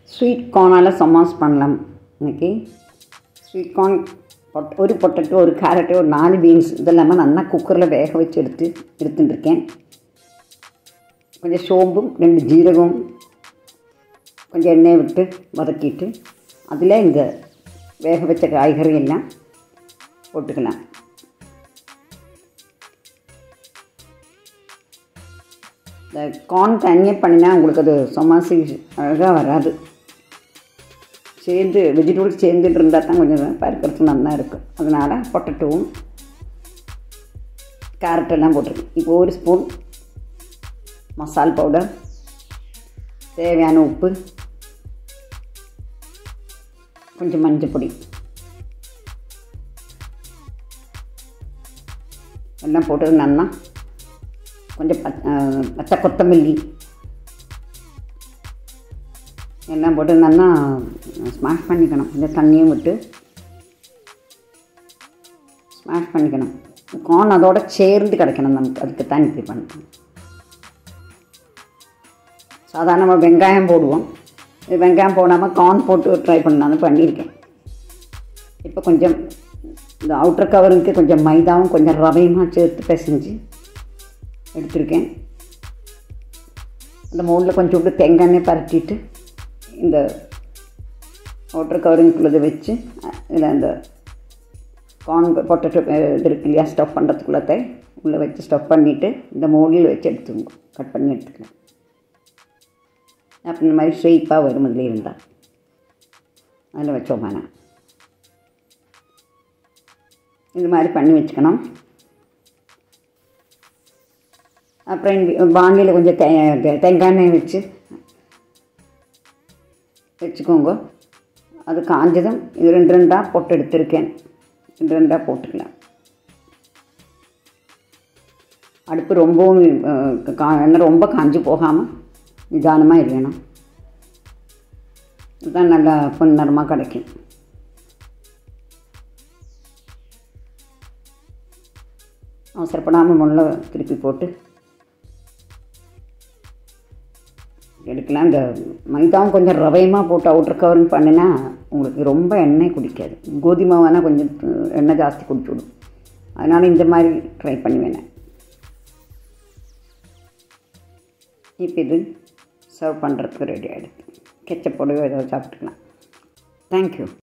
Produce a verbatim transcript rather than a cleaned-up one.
Sweet கார்னால் somas பண்ணலாம். இன்றைக்கி sweet corn பொட் ஒரு பொட்டேட்டோ, ஒரு கேரட்டு, ஒரு நாலு பீன்ஸ் இதெல்லாமே நல்லா குக்கரில் வேக வச்சு எடுத்து எடுத்துட்டுருக்கேன். கொஞ்சம் சோம்பும் ரெண்டு ஜீரகம் கொஞ்சம் எண்ணெயை விட்டு வதக்கிட்டு அதில் இந்த வேக வச்ச காய்கறி எல்லாம் போட்டுக்கலாம். இந்த கார்ன் தனியாக பண்ணினா உங்களுக்கு அது somas அழகாக வராது. சேர்ந்து வெஜிடபிள்ஸ் சேர்ந்துட்டு இருந்தால் தான் கொஞ்சம் பருக்கிறதுக்கு நல்லா இருக்கும். அதனால் பொட்டேட்டோவும் கேரட்டெல்லாம் போட்டிருக்கேன். இப்போ ஒரு ஸ்பூன் மசால் பவுடர், தேவையான உப்பு, கொஞ்சம் மஞ்சள் பொடி எல்லாம் போட்டது நல்லா கொஞ்சம் பச்சை கொத்தமல்லி எல்லாம் போட்டு நல்லா ஸ்மாஷ் பண்ணிக்கணும். கொஞ்சம் தண்ணியும் விட்டு ஸ்மாஷ் பண்ணிக்கணும். கார்ன் அதோட சேர்ந்து கிடைக்கணும் நமக்கு, அதுக்கு தான் இப்படி பண்ணணும். சாதாரண நம்ம வெங்காயம் போடுவோம், இது வெங்காயம் போடாமல் கார்ன் போட்டு ட்ரை பண்ணலான்னு பண்ணியிருக்கேன். இப்போ கொஞ்சம் இந்த அவுட்டர் கவருக்கு கொஞ்சம் மைதாவும் கொஞ்சம் ரவையுமா சேர்த்து பிசைஞ்சு எடுத்திருக்கேன். அந்த மோல்டில் கொஞ்சம் விட்டு தேங்காய் எண்ணெய் பரட்டிட்டு இந்த அவுட்டர் கவரிங்குள்ளதை வச்சு இதில் அந்த கார்ன் பொட்டேட்டோ இது இருக்கு இல்லையா, ஸ்டஃப் பண்ணுறதுக்குள்ளத்தை உள்ளே வச்சு ஸ்டஃப் பண்ணிவிட்டு இந்த மோல்டில் வச்சு எடுத்துங்க, கட் பண்ணி எடுத்துக்கலாம். அப்போ இந்த மாதிரி ஷேப்பாக வரும். இதில் இருந்தால் அதில் வச்சோம்னா இது மாதிரி பண்ணி வச்சுக்கணும். அப்புறம் பாண்டியில் கொஞ்சம் தே தேங்காய் எண்ணெய் வச்சு வச்சுக்கோங்க. அது காஞ்சதும் இது ரெண்டு ரெண்டாக போட்டு எடுத்துருக்கேன். ரெண்டு ரெண்டாக போட்டுக்கலாம். அடுப்பு ரொம்பவும் கா எண்ணெய் ரொம்ப காஞ்சி போகாமல் நிதானமாக இருக்கணும். இதுதான் நல்லா பொன்னரமாக கிடைக்கும். அவசரப்படாமல் முள்ள திருப்பி போட்டு எடுக்கலாம். இந்த மைதாவும் கொஞ்சம் ரவையமாக போட்டு அவுட்டர் கவரிங் பண்ணினா உங்களுக்கு ரொம்ப எண்ணெய் குடிக்காது. கோதுமை வேணால் கொஞ்சம் எண்ணெய் ஜாஸ்தி குடிச்சு விடும். அதனால் இந்த மாதிரி ட்ரை பண்ணுவேன். இப்போ இது சர்வ் பண்ணுறதுக்கு ரெடி ஆகிடுது. கெச்சப்போடையோ ஏதோ சாப்பிட்டுக்கலாம். தேங்க்யூ.